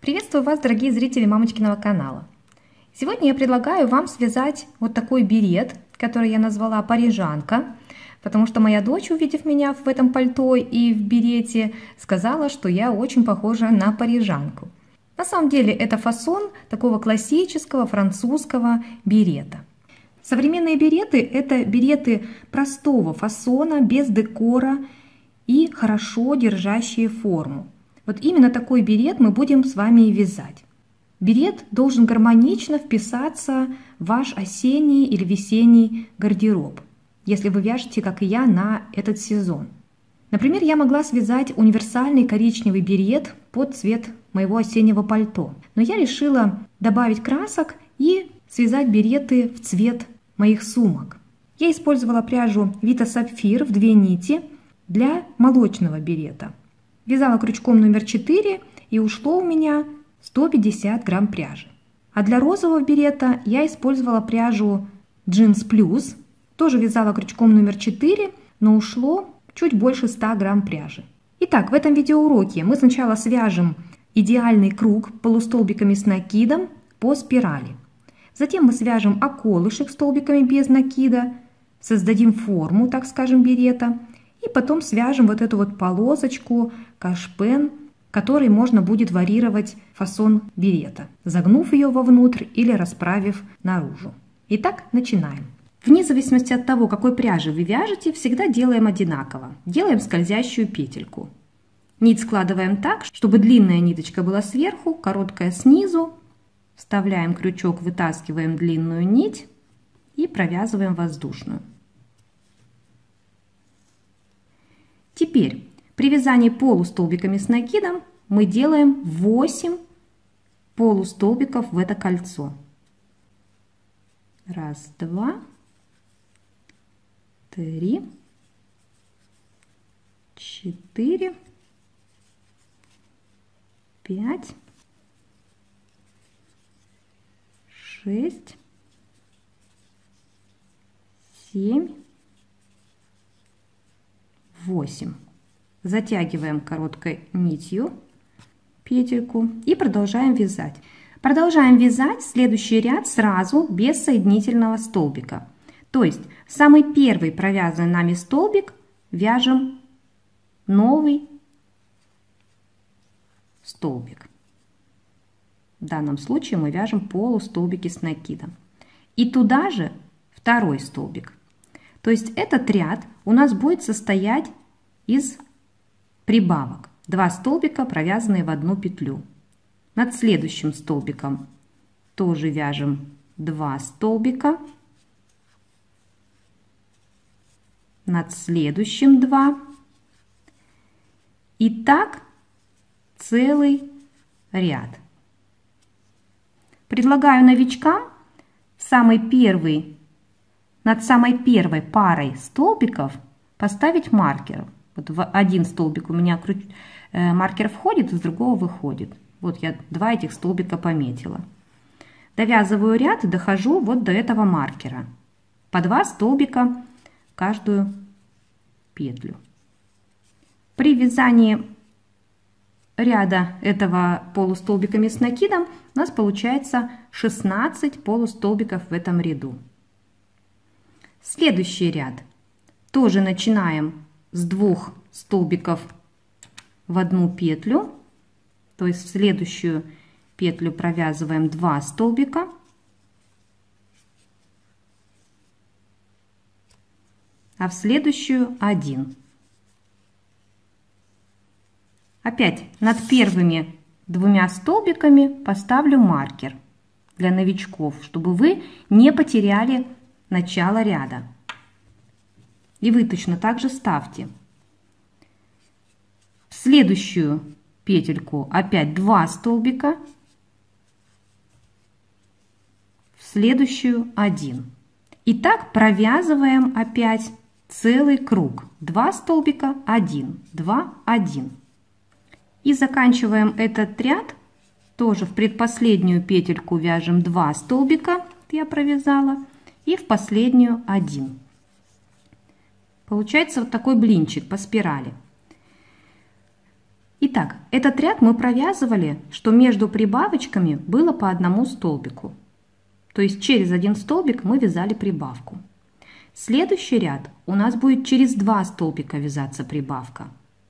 Приветствую вас, дорогие зрители мамочкиного канала. Сегодня я предлагаю вам связать вот такой берет, который я назвала «Парижанка», потому что моя дочь, увидев меня в этом пальто и в берете, сказала, что я очень похожа на парижанку. На самом деле это фасон такого классического французского берета. Современные береты – это береты простого фасона, без декора и хорошо держащие форму. Вот именно такой берет мы будем с вами и вязать. Берет должен гармонично вписаться в ваш осенний или весенний гардероб, если вы вяжете, как и я, на этот сезон. Например, я могла связать универсальный коричневый берет под цвет моего осеннего пальто, но я решила добавить красок и связать береты в цвет моих сумок. Я использовала пряжу Vita Sapphire в 2 нити для молочного берета. Вязала крючком номер 4 и ушло у меня 150 грамм пряжи. А для розового берета я использовала пряжу Jeans Plus. Тоже вязала крючком номер 4, но ушло чуть больше 100 грамм пряжи. Итак, в этом видеоуроке мы сначала свяжем идеальный круг полустолбиками с накидом по спирали. Затем мы свяжем околышек столбиками без накида, создадим форму, так скажем, берета. И потом свяжем вот эту вот полосочку, кашпен, который можно будет варьировать фасон берета, загнув ее вовнутрь или расправив наружу. Итак, начинаем. Вне зависимости от того, какой пряжи вы вяжете, всегда делаем одинаково. Делаем скользящую петельку. Нить складываем так, чтобы длинная ниточка была сверху, короткая снизу. Вставляем крючок, вытаскиваем длинную нить и провязываем воздушную. Теперь при вязании полустолбиками с накидом мы делаем 8 полустолбиков в это кольцо. 1, 2, 3, 4, 5, 6, 7, 8. Затягиваем короткой нитью петельку и продолжаем вязать. Продолжаем вязать следующий ряд сразу без соединительного столбика. То есть самый первый провязанный нами столбик вяжем новый столбик. В данном случае мы вяжем полустолбики с накидом. И туда же второй столбик. То есть этот ряд у нас будет состоять из прибавок. 2 столбика, провязанные в одну петлю. Над следующим столбиком тоже вяжем 2 столбика. Над следующим 2. И так целый ряд. Предлагаю новичкам над самой первой парой столбиков поставить маркер. Вот в один столбик у меня маркер входит, из другого выходит. Вот я 2 этих столбика пометила. Довязываю ряд и дохожу вот до этого маркера. По 2 столбика каждую петлю. При вязании ряда этого полустолбиками с накидом у нас получается 16 полустолбиков в этом ряду. Следующий ряд тоже начинаем с 2 столбиков в одну петлю, то есть в следующую петлю провязываем 2 столбика, а в следующую 1. Опять над первыми 2 столбиками поставлю маркер для новичков, чтобы вы не потеряли начало ряда. И вы точно так же ставьте. В следующую петельку опять 2 столбика, в следующую 1. И так провязываем опять целый круг. 2 столбика, 1, 2, 1. И заканчиваем этот ряд. Тоже в предпоследнюю петельку вяжем 2 столбика, я провязала, и в последнюю 1. Получается вот такой блинчик по спирали. Итак, этот ряд мы провязывали, что между прибавочками было по одному столбику. То есть через один столбик мы вязали прибавку. Следующий ряд у нас будет через 2 столбика вязаться прибавка.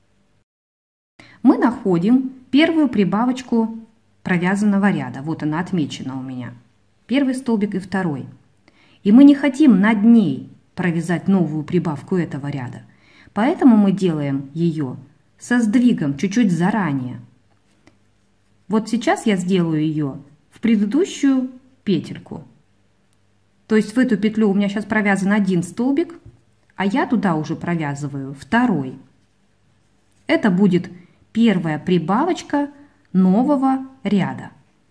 Мы находим первую прибавочку провязанного ряда. Вот она отмечена у меня. Первый столбик и второй. И мы не хотим над ней провязать новую прибавку этого ряда. Поэтому мы делаем ее со сдвигом чуть-чуть заранее. Вот сейчас я сделаю ее в предыдущую петельку. То есть в эту петлю у меня сейчас провязан один столбик, а я туда уже провязываю второй. Это будет первая прибавочка нового ряда.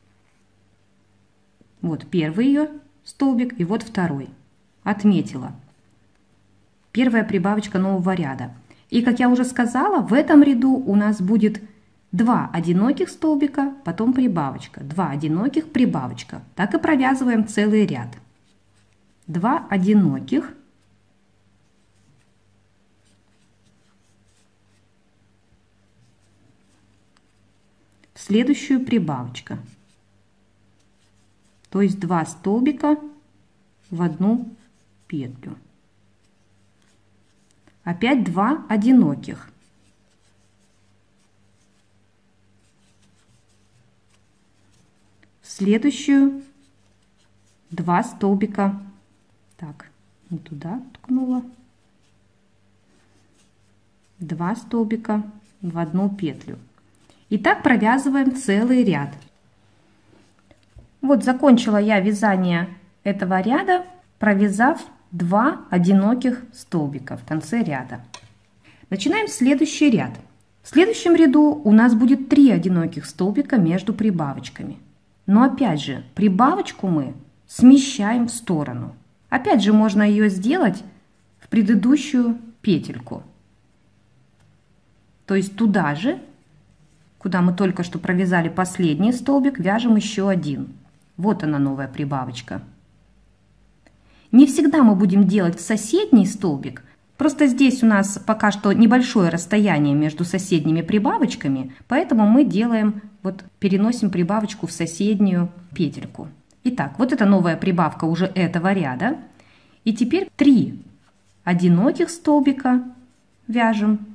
Вот первый ее столбик и вот второй. Отметила. Первая прибавочка нового ряда. И, как я уже сказала, в этом ряду у нас будет 2 одиноких столбика, потом прибавочка. 2 одиноких, прибавочка. Так и провязываем целый ряд. 2 одиноких. В следующую прибавочка. То есть 2 столбика в одну петлю. Опять 2 одиноких. В следующую 2 столбика. Так, не туда ткнула. 2 столбика в одну петлю. И так провязываем целый ряд. Вот закончила я вязание этого ряда, провязав 2 одиноких столбика в конце ряда. Начинаем следующий ряд. В следующем ряду у нас будет 3 одиноких столбика между прибавочками. Но опять же, прибавочку мы смещаем в сторону. Опять же, можно ее сделать в предыдущую петельку. То есть туда же, куда мы только что провязали последний столбик, вяжем еще один. Вот она, новая прибавочка. Не всегда мы будем делать в соседний столбик, просто здесь у нас пока что небольшое расстояние между соседними прибавочками, поэтому мы делаем, вот переносим прибавочку в соседнюю петельку. Итак, вот это новая прибавка уже этого ряда. И теперь 3 одиноких столбика вяжем.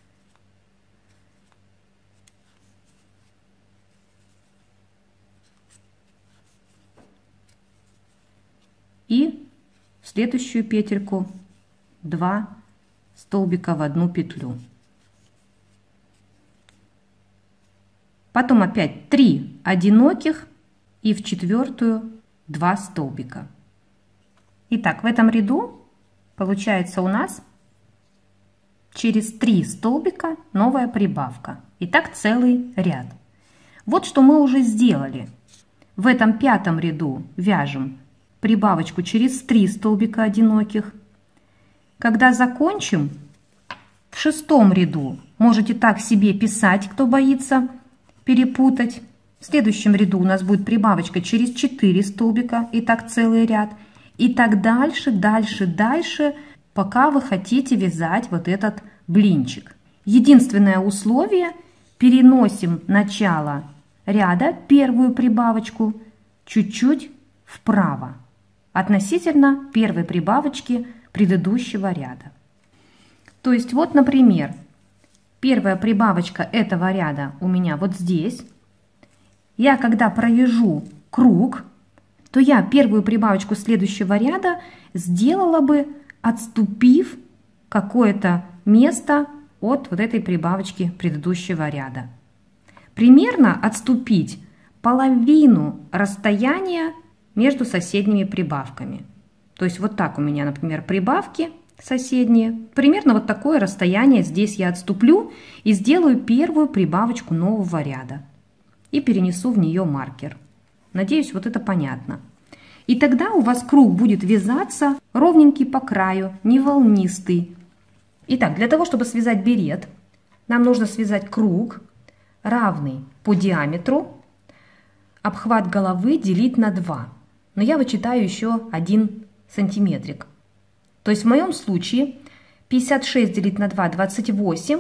И в следующую петельку 2 столбика в одну петлю. Потом опять 3 одиноких и в четвертую 2 столбика. Итак, в этом ряду получается у нас через 3 столбика новая прибавка. Итак, целый ряд. Вот что мы уже сделали. В этом 5-м ряду вяжем прибавочку через 3 столбика одиноких. Когда закончим, в 6-м ряду можете так себе писать, кто боится перепутать. В следующем ряду у нас будет прибавочка через 4 столбика, и так целый ряд. И так дальше, дальше, пока вы хотите вязать вот этот блинчик. Единственное условие: переносим начало ряда, первую прибавочку, чуть-чуть вправо относительно первой прибавочки предыдущего ряда. То есть вот, например, первая прибавочка этого ряда у меня вот здесь. Я когда провяжу круг, то я первую прибавочку следующего ряда сделала бы, отступив какое-то место от вот этой прибавочки предыдущего ряда. Примерно отступить половину расстояния между соседними прибавками. То есть вот так у меня, например, прибавки соседние. Примерно вот такое расстояние здесь я отступлю и сделаю первую прибавочку нового ряда. И перенесу в нее маркер. Надеюсь, вот это понятно. И тогда у вас круг будет вязаться ровненький по краю, не волнистый. Итак, для того, чтобы связать берет, нам нужно связать круг, равный по диаметру, обхват головы делить на 2. Но я вычитаю еще 1 сантиметрик. То есть в моем случае 56 делить на 2 – 28,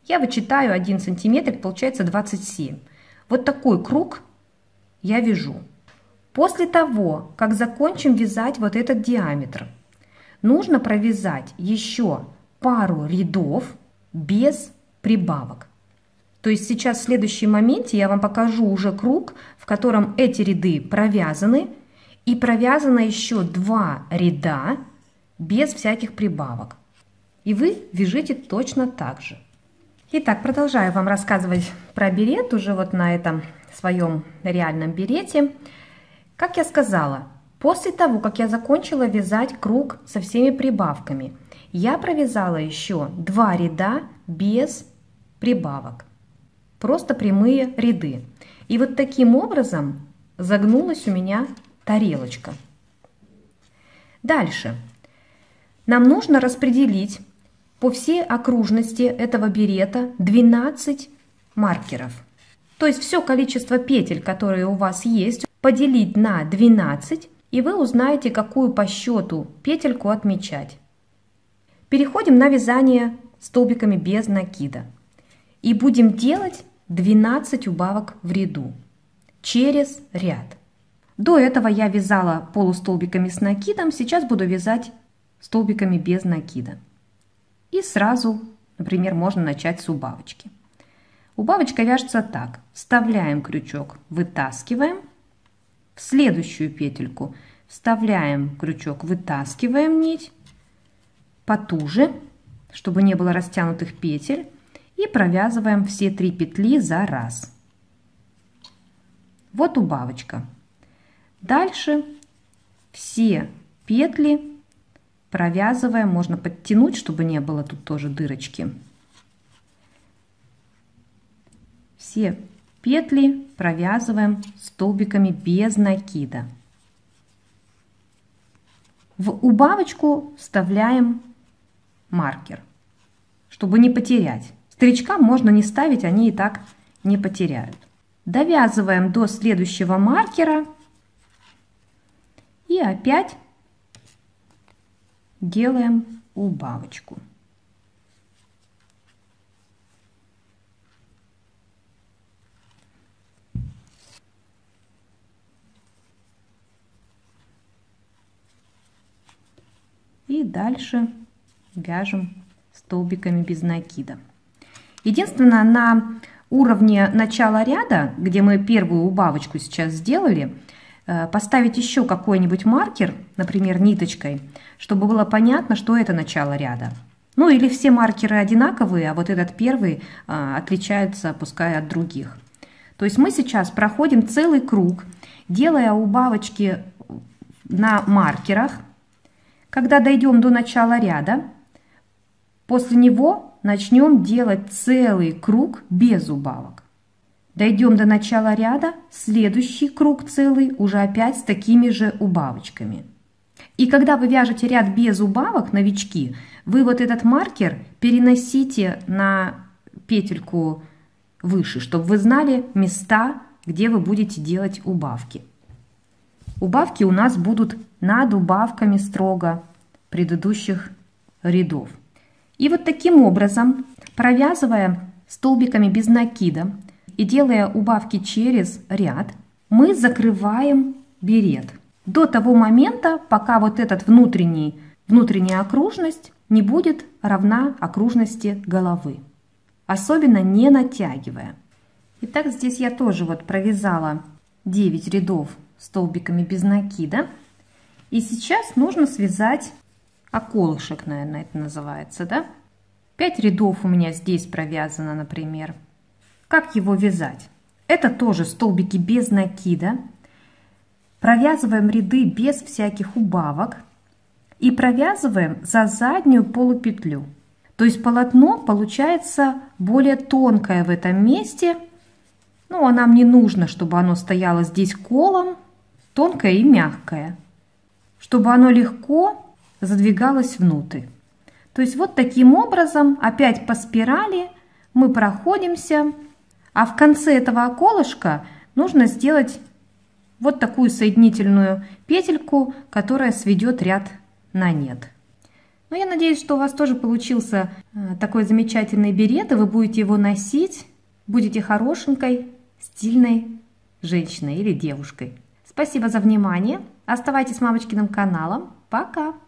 Я вычитаю 1 сантиметр, получается 27. Вот такой круг я вяжу. После того, как закончим вязать вот этот диаметр, нужно провязать еще пару рядов без прибавок. То есть сейчас в следующем моменте я вам покажу уже круг, в котором эти ряды провязаны, и провязано еще 2 ряда без всяких прибавок. И вы вяжите точно так же. Итак, продолжаю вам рассказывать про берет уже вот на этом своем реальном берете. Как я сказала, после того, как я закончила вязать круг со всеми прибавками, я провязала еще 2 ряда без прибавок. Просто прямые ряды. И вот таким образом загнулась у меня тарелочка. Дальше. Нам нужно распределить по всей окружности этого берета 12 маркеров. То есть все количество петель, которые у вас есть, поделить на 12, и вы узнаете, какую по счету петельку отмечать. Переходим на вязание столбиками без накида. И будем делать 12 убавок в ряду через ряд. До этого я вязала полустолбиками с накидом, сейчас буду вязать столбиками без накида. И сразу, например, можно начать с убавочки. Убавочка вяжется так. Вставляем крючок, вытаскиваем. В следующую петельку вставляем крючок, вытаскиваем нить потуже, чтобы не было растянутых петель. И провязываем все 3 петли за раз. Вот убавочка. Дальше все петли провязываем, можно подтянуть, чтобы не было тут тоже дырочки. Все петли провязываем столбиками без накида. В убавочку вставляем маркер, чтобы не потерять. Стрелочкам можно не ставить, они и так не потеряют. Довязываем до следующего маркера и опять делаем убавочку. И дальше вяжем столбиками без накида. Единственное, на уровне начала ряда, где мы первую убавочку сейчас сделали, поставить еще какой-нибудь маркер, например, ниточкой, чтобы было понятно, что это начало ряда. Ну или все маркеры одинаковые, а вот этот первый отличается, пускай, от других. То есть мы сейчас проходим целый круг, делая убавочки на маркерах. Когда дойдем до начала ряда, после него начнем делать целый круг без убавок. Дойдем до начала ряда, следующий круг целый уже опять с такими же убавочками. И когда вы вяжете ряд без убавок, новички, вы вот этот маркер переносите на петельку выше, чтобы вы знали места, где вы будете делать убавки. Убавки у нас будут над убавками строго предыдущих рядов. И вот таким образом, провязывая столбиками без накида и делая убавки через ряд, мы закрываем берет до того момента, пока вот этот внутренняя окружность не будет равна окружности головы, особенно не натягивая. Итак, здесь я тоже вот провязала 9 рядов столбиками без накида, и сейчас нужно связать околышек, наверное, это называется, да? 5 рядов у меня здесь провязано, например. Как его вязать? Это тоже столбики без накида. Провязываем ряды без всяких убавок и провязываем за заднюю полупетлю. То есть полотно получается более тонкое в этом месте. Ну, а нам не нужно, чтобы оно стояло здесь колом, тонкое и мягкое, чтобы оно легко задвигалось внутрь. То есть вот таким образом, опять по спирали мы проходимся, а в конце этого околышка нужно сделать вот такую соединительную петельку, которая сведет ряд на нет. Но я надеюсь, что у вас тоже получился такой замечательный берет, и вы будете его носить, будете хорошенькой, стильной женщиной или девушкой. Спасибо за внимание. Оставайтесь с мамочкиным каналом. Пока!